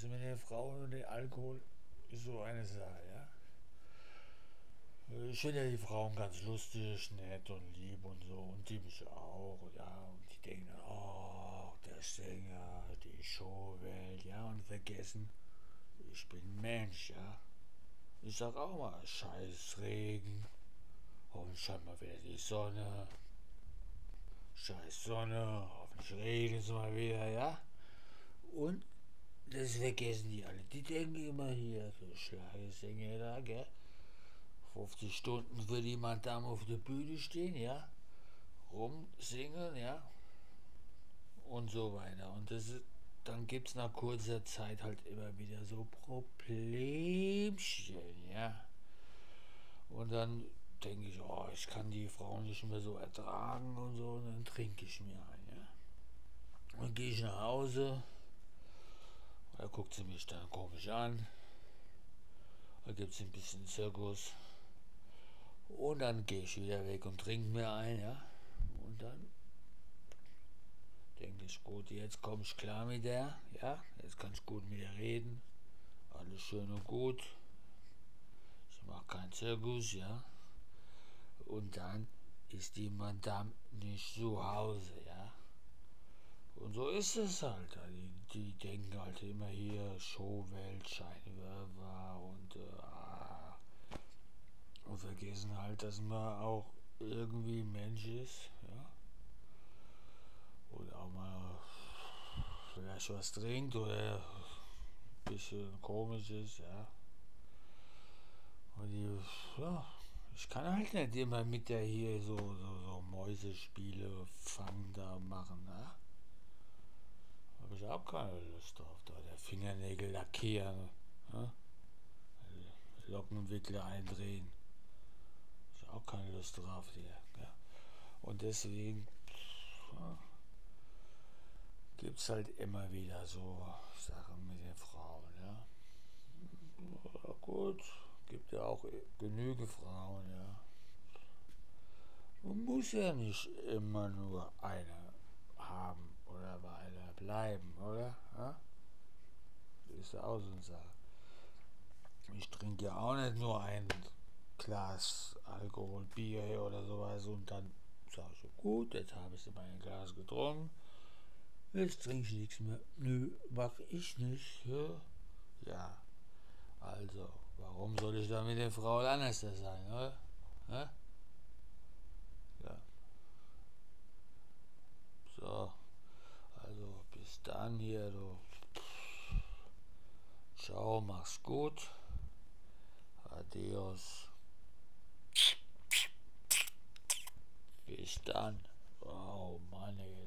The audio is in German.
weißt du, mit der Frau und dem Alkohol ist so eine Sache, ja. Ich finde ja die Frauen ganz lustig, nett und lieb und so und die mich auch, ja. Und die denken, oh, der Sänger, die Showwelt, ja, und vergessen, ich bin Mensch, ja. Ich sag auch mal, scheiß Regen, hoffentlich scheint mal wieder die Sonne, scheiß Sonne, hoffentlich regnet es mal wieder, ja. Und das vergessen die alle. Die denken immer hier, so Schlagersänger da, gell. 50 Stunden für die Madame auf der Bühne stehen, ja. Rumsingen, ja. Und so weiter. Und das ist, dann gibt es nach kurzer Zeit halt immer wieder so Problemchen, ja. Und dann denke ich, oh, ich kann die Frau nicht mehr so ertragen und so. Und dann trinke ich mir ein, ja. Und dann gehe ich nach Hause. Da guckt sie mich dann komisch an. Da gibt es ein bisschen Zirkus. Und dann gehe ich wieder weg und trinke mir ein, ja. Und dann denke ich, gut, jetzt komme ich klar mit der, ja. Jetzt kann ich gut mit ihr reden. Alles schön und gut. Ich mache keinen Zirkus, ja. Und dann ist die Madame nicht zu Hause, ja. Und so ist es halt. Die denken halt immer hier Showwelt, Scheinwerfer und vergessen halt, dass man auch irgendwie Mensch ist, ja. Oder auch mal vielleicht was trinkt oder ein bisschen komisch ist, ja. Und die, ja, ich kann halt nicht immer mit der hier so Mäusespiele fangen da machen, ne? Habe ich auch keine Lust drauf, da der Fingernägel lackieren, ne? Lockenwickler eindrehen. Ich auch keine Lust drauf hier, ja. Und deswegen ja, gibt es halt immer wieder so Sachen mit den Frauen, ja. Ja, gut, gibt ja auch genügend Frauen, ja. Man muss ja nicht immer nur eine haben oder bei einer bleiben, oder? Ja? Das ist ja auch so eine Sache. Ich trinke ja auch nicht nur ein Glas Alkohol, Bier oder sowas und dann sage ich, gut, jetzt habe ich mein Glas getrunken, jetzt trinke ich nichts mehr. Nö, mach ich nicht. Ja, ja, also, warum soll ich da mit der Frau anders sein, oder? Ja? Ja. So, also bis dann hier, du. Ciao, mach's gut. Adios. Bis dann. Oh Mann, ey.